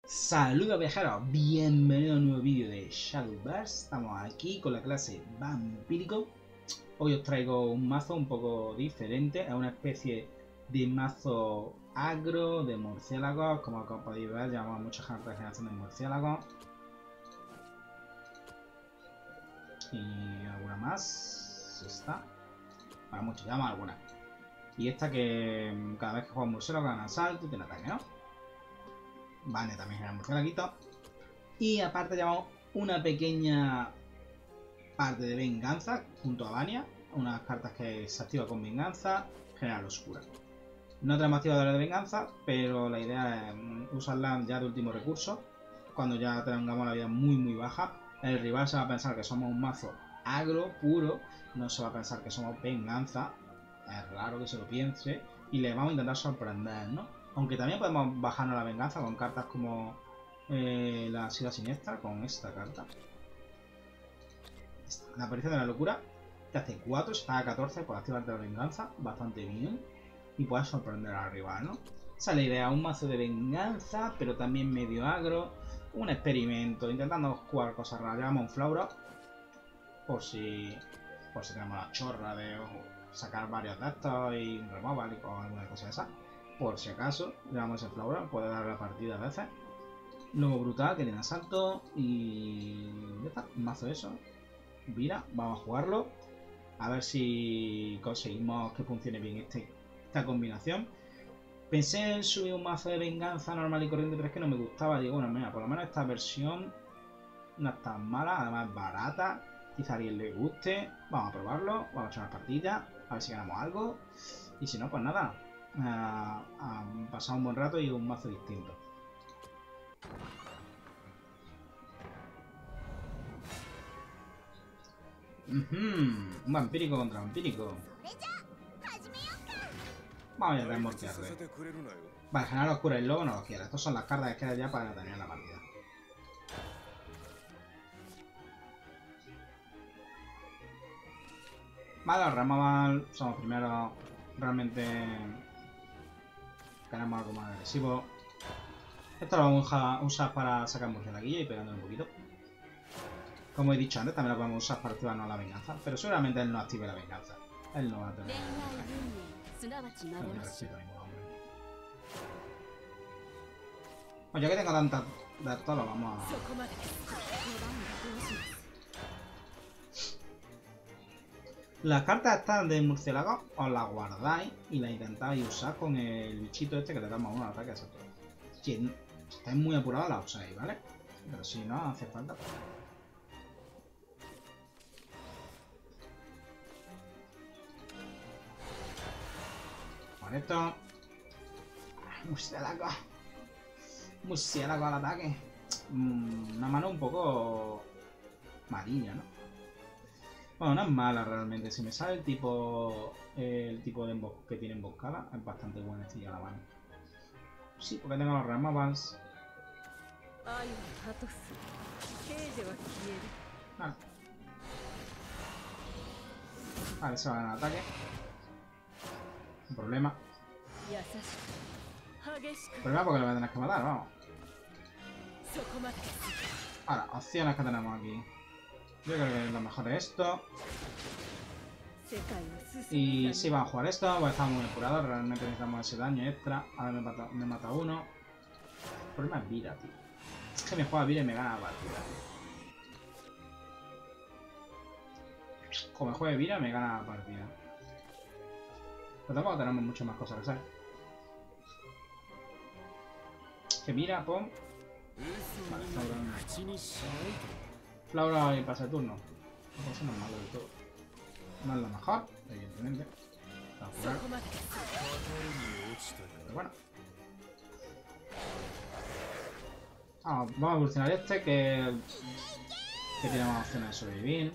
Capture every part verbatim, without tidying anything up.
Saludos viajeros, bienvenido a un nuevo vídeo de Shadowverse. Estamos aquí con la clase Vampírico. Hoy os traigo un mazo un poco diferente, es una especie de mazo agro de murciélagos. Como podéis ver, llevamos mucha generación de murciélagos. Y alguna más, está. Para muchos, llevamos alguna. Y esta que cada vez que juega un murciélago gana salto y tiene ataque, ¿no? Vale, también genera murciélaguito. Y aparte llevamos una pequeña parte de venganza junto a Vania. Unas cartas que se activa con venganza, general oscura. No tenemos activadores de venganza, pero la idea es usarla ya de último recurso. Cuando ya tengamos la vida muy muy baja, el rival se va a pensar que somos un mazo agro puro, no se va a pensar que somos venganza. Es raro que se lo piense. Y le vamos a intentar sorprender, ¿no? Aunque también podemos bajarnos la venganza con cartas como eh, la Ciudad Siniestra, con esta carta. Esta, la aparición de la locura, que hace cuatro, se paga catorce por activarte la venganza, bastante bien. Y puedes sorprender al rival, ¿no? Esa es la idea, un mazo de venganza, pero también medio agro. Un experimento, intentando jugar cosas raras. Llevamos un Flaura, por si, por si tenemos la chorra de sacar varios de estos y un removal y con alguna cosa de esa. Por si acaso, llevamos ese Flaura, puede dar la partida a veces. Luego brutal, que tiene asalto y ya está, un mazo de eso. Mira, vamos a jugarlo. A ver si conseguimos que funcione bien este, esta combinación. Pensé en subir un mazo de venganza normal y corriente, pero es que no me gustaba. Digo, bueno, mira, por lo menos esta versión no es tan mala, además es barata. Quizá a alguien le guste. Vamos a probarlo, vamos a echar una partida, a ver si ganamos algo. Y si no, pues nada. A, a pasar un buen rato y un mazo distinto. Uh-huh. Un vampírico contra vampírico. Vamos a desmortearle. Vale, generar oscura y luego no lo quiera. Estas son las cartas que quedan ya para terminar la partida. Vale, los Removal somos primero. Realmente ganamos algo más agresivo. Esto lo vamos a usar para sacar murciélaguillo y pegándole un poquito. Como he dicho antes, también lo podemos usar para activarnos la venganza. Pero seguramente él no active la venganza. Él no va a tener. No me respeto a ningún hombre. Bueno, ya que tengo tantas de esto, lo vamos a. Las cartas estas de murciélago os las guardáis y las intentáis usar con el bichito este que le damos un ataque a ese todo. Si estáis muy apurados, la usáis, ¿vale? Pero si no hace falta. Con esto. Murciélago. Murciélago al ataque. Una mano un poco marina, ¿no? Bueno, no es mala realmente. Si me sale el tipo el tipo de que tiene emboscada, es bastante buenecilla la mano. Sí, porque tengo los Removals. Vale. Vale, se va a ganar ataque. Un problema. Problema porque lo voy a tener que matar, vamos. Ahora, opciones que tenemos aquí. Yo creo que lo mejor es esto. Y si vamos a jugar esto, pues estamos muy apurados. Realmente necesitamos ese daño extra. Ahora me mata, me mata uno. El problema es vida, tío. Es que me juega vida y me gana la partida, tío. Como me juegue vida, me gana la partida. Pero tampoco tenemos muchas más cosas que hacer. Que mira, pum. Vale, Flaura. Flaura y pasa el turno. Eso no es malo del todo. No es lo mejor, evidentemente. Pero bueno. Ah, vamos a evolucionar este que, que tiene más opciones de sobrevivir.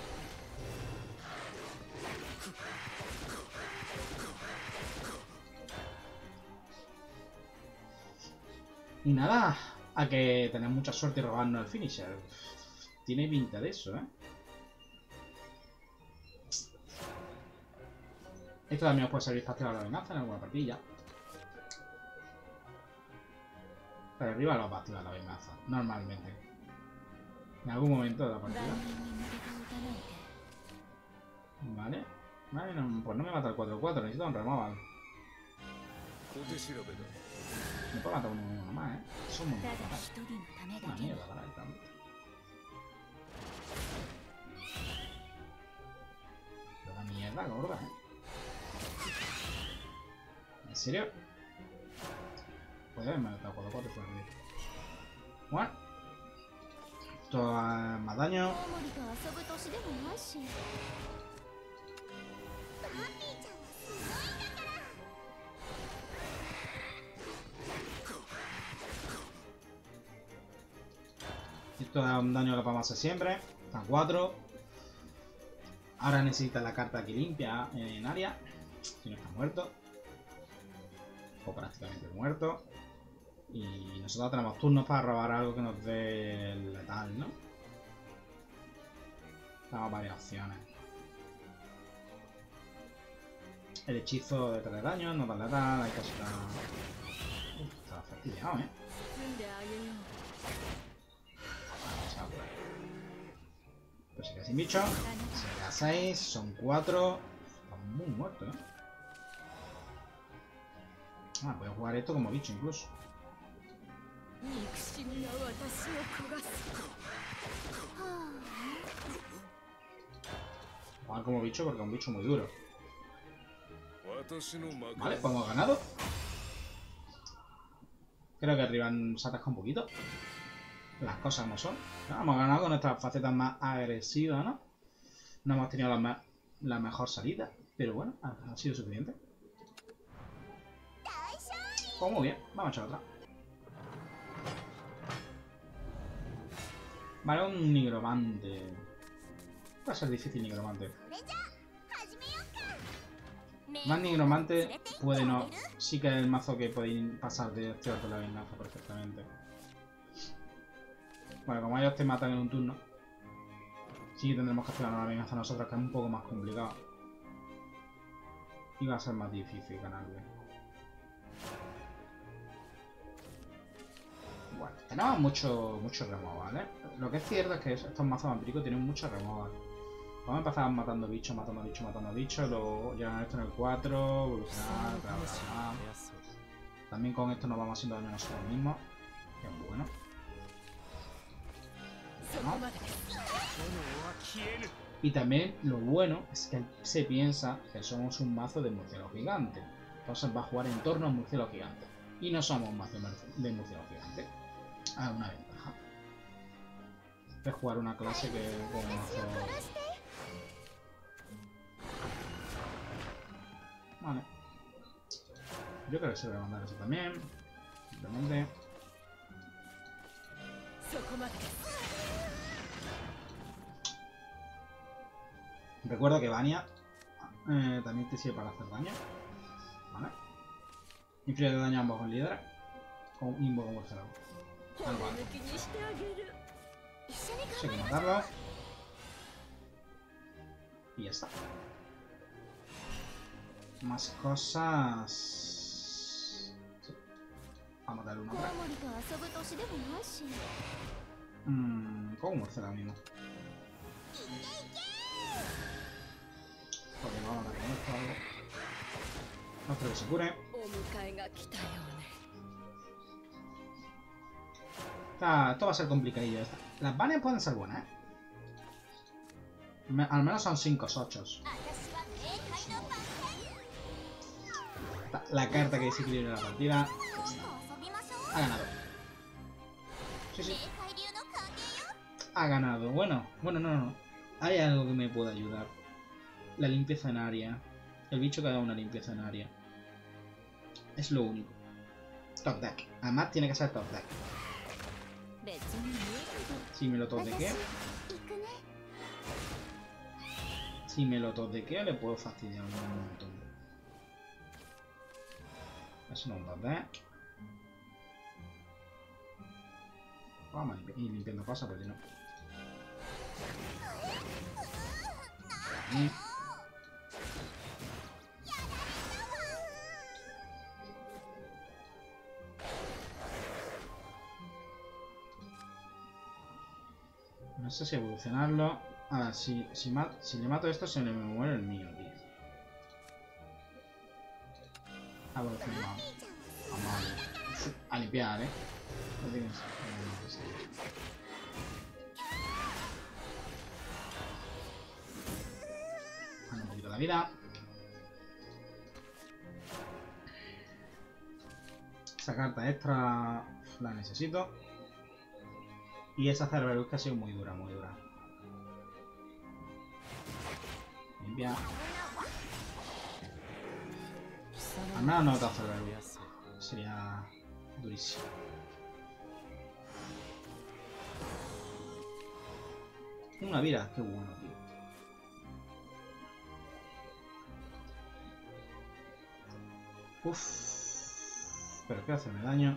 Y nada, a que tener mucha suerte y robarnos el finisher. Tiene pinta de eso, ¿eh? Esto también os puede servir para activar la venganza en alguna partida. Pero arriba lo va a activar la venganza, normalmente. En algún momento de la partida. Vale. Vale, no, pues no me mata el cuatro cuatro, necesito un removal. Me puedo matar uno, uno más, ¿eh? Eso es muy malo. Una mierda para él también. Una mierda gorda, ¿eh? ¿En serio? Podría haberme matado cuatro cuatro y fuera bien. Bueno. Esto da más daño. Esto da un daño que podemos hacer siempre. Están cuatro. Ahora necesita la carta que limpia en área. Si no está muerto. O prácticamente muerto. Y nosotros tenemos turnos para robar algo que nos dé el letal, ¿no? Tenemos varias opciones. El hechizo de tres daños, no da letal, hay que estar... Uf, está fastidiado, ¿eh? Pues se queda sin bicho. Se queda seis, son cuatro. Están muy muertos, ¿eh? Ah, voy a jugar esto como bicho incluso. Jugar como bicho porque es un bicho muy duro. Vale, pues hemos ganado. Creo que arriba se atasca un poquito. Las cosas no son. ¿No? Hemos ganado con nuestras facetas más agresivas, ¿no? No hemos tenido la, me la mejor salida. Pero bueno, ha, ha sido suficiente. Pues muy bien, vamos a echar otra. Vale, un nigromante. Va a ser difícil nigromante. Más nigromante puede no. Sí que es el mazo que podéis pasar de activar con la venganza perfectamente. Bueno, como ellos te matan en un turno, sí que tendremos que activar la venganza nosotros, que es un poco más complicado. Y va a ser más difícil ganarle. Bueno, tenemos mucho, mucho removal, ¿eh? Lo que es cierto es que estos mazos vampíricos tienen mucho removal. Vamos a empezar matando bichos, matando bichos, matando bichos, luego llegan esto en el cuatro, evolucionar, bla, bla, bla. También con esto nos vamos haciendo daño a nosotros mismos, que es bueno. ¿No? Y también lo bueno es que se piensa que somos un mazo de murciélago gigante. Entonces va a jugar en torno a un murciélago gigante. Y no somos un mazo de murciélago gigante. Ah, una ventaja. Es jugar una clase que con un mazo... Vale. Yo creo que se le va a mandar eso también. Simplemente. Recuerdo que Vania eh, también te sirve para hacer daño. Vale. Inflige daño a ambos con líder. Con invoco con murciélago. Algo algo. Hay que matarlo. Y ya está. Más cosas. Sí. Vamos a darle una otra. Mmm, con un murciélago mismo. Porque vamos a matar con esto algo. No creo que se cure. Está, esto va a ser complicadillo. Las Vanias pueden ser buenas, ¿eh? Me, al menos son cinco ocho. La carta que desequilibra la partida. Ha ganado. Sí, sí. Ha ganado. Bueno, bueno, no, no. Hay algo que me puede ayudar. La limpieza en área. El bicho que haga una limpieza en área. Es lo único. Top deck. Además tiene que ser top deck. Si me lo top deckeo. Si me lo top deckeo le puedo fastidiar un montón. Eso no es un top deck. Vamos a ir limpiando cosas porque no. Ahí. No sé si evolucionarlo. Ah, si, si, mat, si le mato esto, se le muere el mío, tío. Evolucionamos. Vamos a, a limpiar, eh. No tienes. Gana un poquito la vida. Esa carta extra la necesito. Y esa Cerberus que ha sido muy dura, muy dura. Limpia. Al menos no otra Cerberus. Sería durísimo. Una vida, qué bueno, tío. Uff. Pero qué hacerme daño.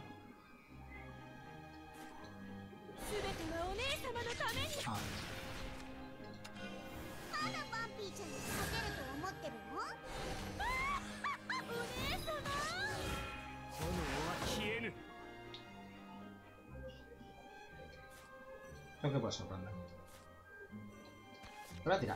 Ah. Creo que puede sorprender. Voy a tirar.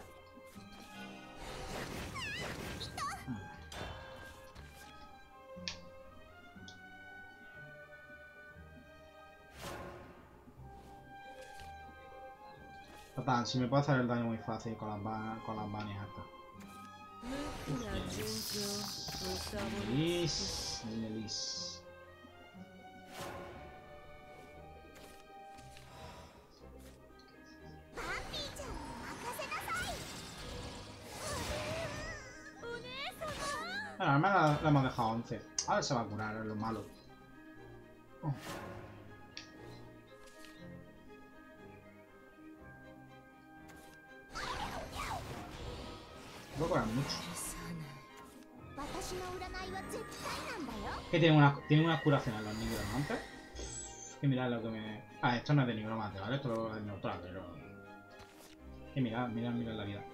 Total, si me puedo hacer el daño muy fácil con las, ba con las banias estas. Liz, Liz. Bueno, al menos le hemos dejado once. Ahora se va a curar, es lo malo. Oh. Voy a curar mucho. Que tiene una, tiene una curación a los nigromantes. Que mirad lo que me... Ah, esto no es de nigromante, ¿vale? Esto es neutral, pero... Que mirad, mirad, mirad la vida.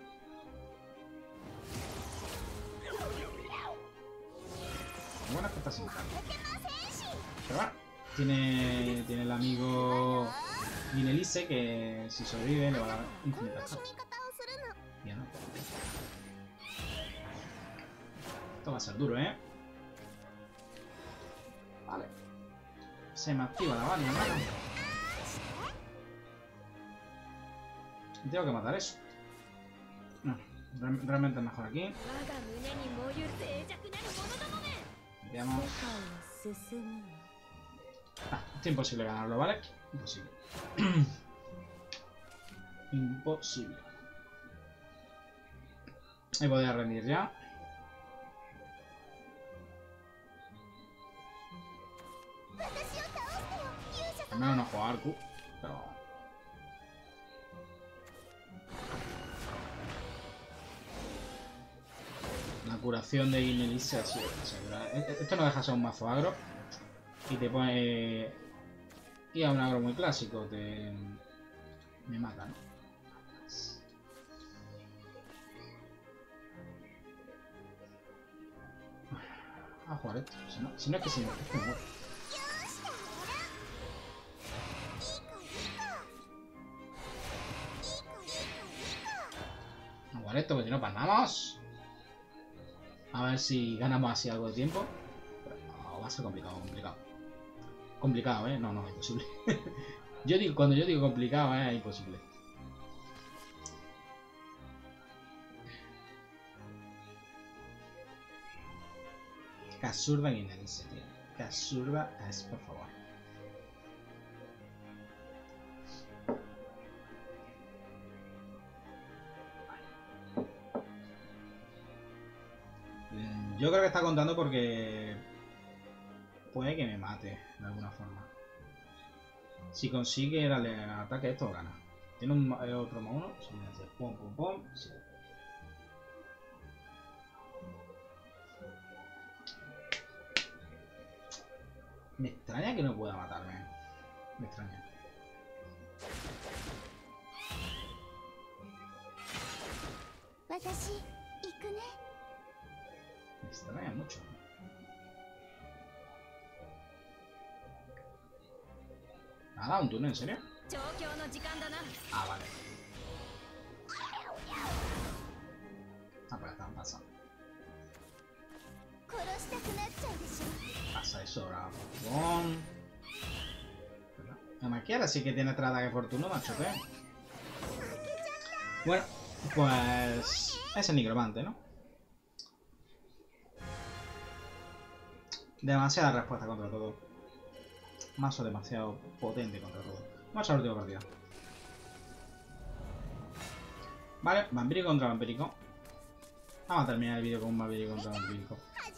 Lo bueno es que está sin carne. Pero bueno, tiene, tiene el amigo Ginelise que si sobrevive le va a dar infinitas cartas. Ya no. Esto va a ser duro, ¿eh? Vale. Se me activa la bala, ¿no? Tengo que matar eso. No, re realmente es mejor aquí. Veamos. Ah, es imposible ganarlo, ¿vale? Imposible. Imposible. Me voy a rendir ya. Al menos no juego a Arcu, pero... La curación de Ginelise ha sido segura. Esto no deja de ser un mazo agro. Y te pone... Y a un agro muy clásico, te... Me mata, ¿no? A jugar esto. Si no, si no es que si no, es que me muero. A jugar esto, porque si no, pasamos. A ver si ganamos así algo de tiempo. Pero no, va a ser complicado, complicado. Complicado, ¿eh? No, no, imposible. Yo digo, cuando yo digo complicado, ¿eh? Es imposible. Qué absurda Ginelise, tío. Qué absurda es, por favor. Yo creo que está contando porque puede que me mate de alguna forma. Si consigue darle ataque, esto gana. Tiene un eh, otro más uno. Si me hace pom pom pom. Sí. Me extraña que no pueda matarme. Me extraña. Me extraña mucho. Nada, un turno, ¿en serio? Ah, vale. Ah, pues está, pasa. Pasa de sobra. Bon. La maquiara sí que tiene trata que fortuna, macho, ¿qué? Bueno, pues... es el nigromante, ¿no? Demasiada respuesta contra todo. Mazo demasiado potente contra todo. Vamos a la última partida. Vale, vampírico contra vampírico. Vamos a terminar el vídeo con un vampírico contra vampírico.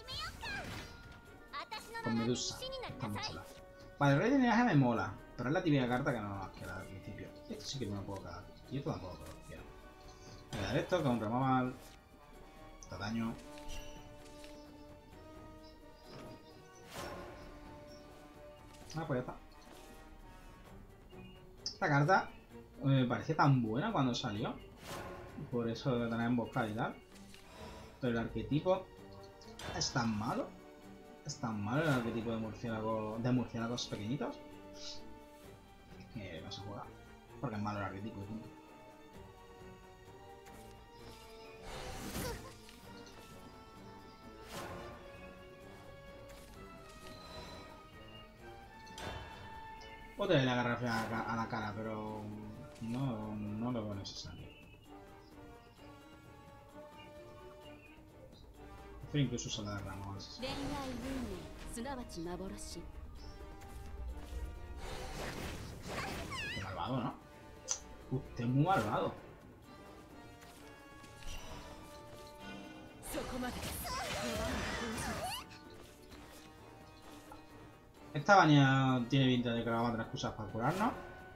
Con Medusa. Está muy chula. Vale, el rey de linaje me mola. Pero es la típica carta que no nos queda al principio. Esto sí que no me puedo quedar. Y esto tampoco lo quiero. Voy a dar esto contra Mamal. Está daño. Ah, pues ya está. Esta carta me parecía tan buena cuando salió. Por eso de tener emboscada y tal. Pero el arquetipo es tan malo. Es tan malo el arquetipo de murciélago, de murciélagos pequeñitos. Que no se juega. Porque es malo el arquetipo y punto. Otra vez le agarra a la cara, pero no, no lo veo necesario. Prefiero incluso usar la rama más. Qué malvado, ¿no? Usted es muy malvado. Esta baña tiene pinta de que la vamos a tener excusas para curarnos.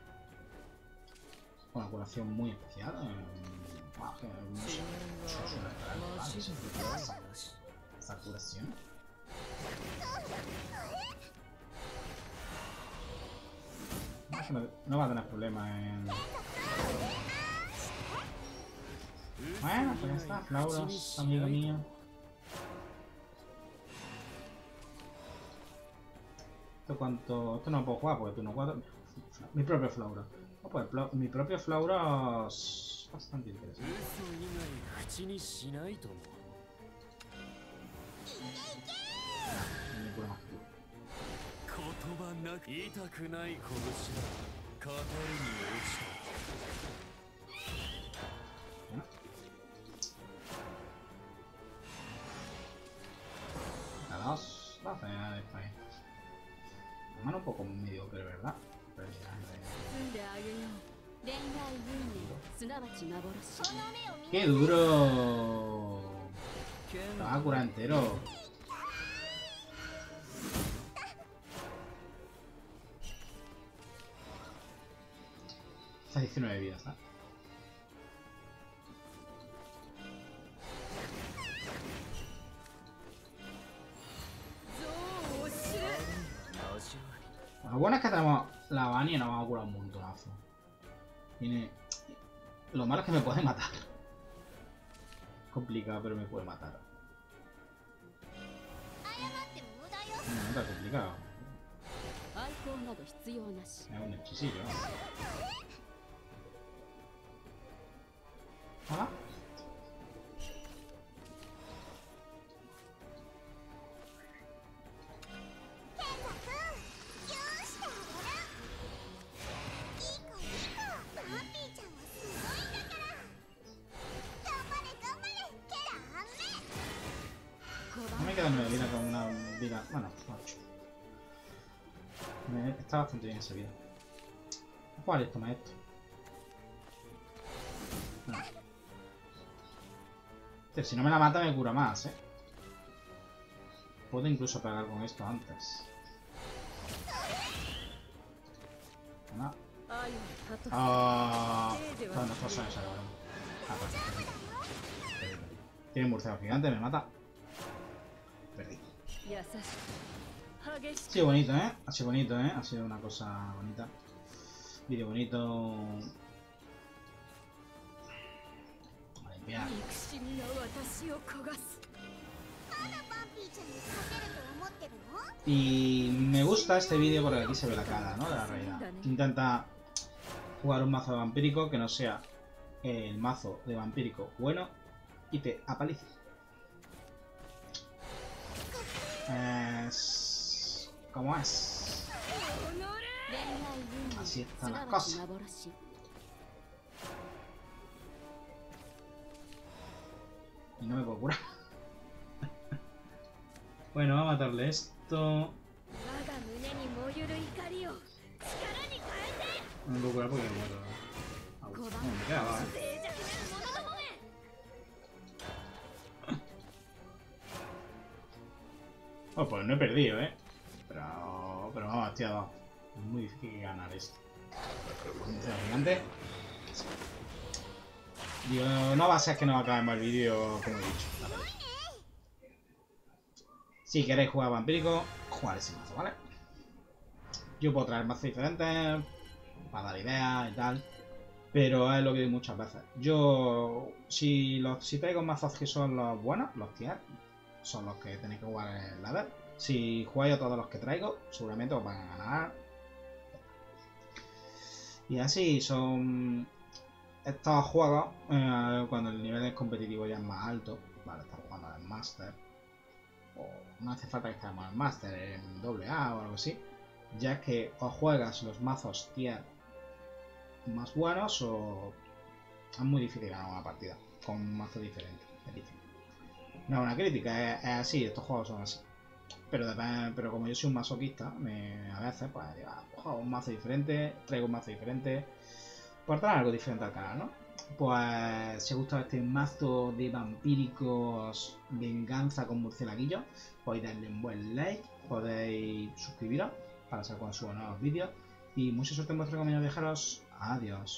Una curación muy especial. Eh, wow, que no sé, no suele esperar esta curación. No, no va a tener problemas en... Bueno, pues ya está. Flauros, amiga mía. Esto cuánto... Esto no puedo jugar porque tú no cuatro. Mi propio Flaura. Oh, pues mi propio Flaura es bastante interesante. Me cura más que tú. La dos. Va a hacer esto ahí. La mano un poco mediocre, ¿verdad? Pero ya, ¡qué duro! Lo va a curar entero. Está diecinueve vidas, ¿sabes? Lo bueno es que tenemos la Vani y nos vamos a curar un montonazo. Tiene... Lo malo es que me puede matar. Complicado, pero me puede matar. No, no está complicado. Es un hechisillo, ¿no? ¿Hola? No me queda nueve vidas con una vida... Bueno, ocho. Está bastante bien esa vida. Voy a jugar esto, maestro. No. Este, si no me la mata me cura más, eh. Puedo incluso pegar con esto antes. No. Ah, no, no pasa esa, cabrón. Ah, vale. Tiene un murciélago gigante, me mata. Perdí. Ha sido bonito, ¿eh? Ha sido bonito, ¿eh? Ha sido una cosa bonita. Vídeo bonito. A limpiar. Y me gusta este vídeo porque aquí se ve la cara, ¿no? De la reina. Intenta jugar un mazo de vampírico que no sea el mazo de vampírico bueno y te apalice. Es... ¿Cómo es? Así están las cosas. Y no me puedo curar. Bueno, vamos a matarle esto. No me puedo curar porque me muero. No, me quedaba, eh. Oh, pues no he perdido, eh. Pero, pero vamos, tío, es muy difícil ganar esto. Gigante. Digo, no va a ser que no acabemos el vídeo como he dicho. Si queréis jugar vampírico, jugar ese mazo, ¿vale? Yo puedo traer mazos diferentes para dar ideas y tal. Pero es lo que digo muchas veces. Yo, si, los, si traigo mazos que son los buenos, los tier, son los que tenéis que jugar en el ladder. Si jugáis a todos los que traigo, seguramente os van a ganar. Y así son estos juegos, eh, cuando el nivel competitivo ya es más alto, vale, estamos jugando en Master, o no hace falta que estemos en Master, en doble A o algo así, ya es que os juegas los mazos tier más buenos o es muy difícil ganar una partida con un mazo diferente. Es difícil. No es una crítica, es, es así, estos juegos son así. Pero, depende, pero como yo soy un masoquista, me, a veces pues digo, ah, juego un mazo diferente, traigo un mazo diferente, por traer algo diferente al canal, ¿no? Pues si os gusta este mazo de vampíricos venganza con murcielaguillo, podéis darle un buen like, podéis suscribiros para saber cuando subo nuevos vídeos y mucha suerte en vuestro camino, viajeros. Adiós.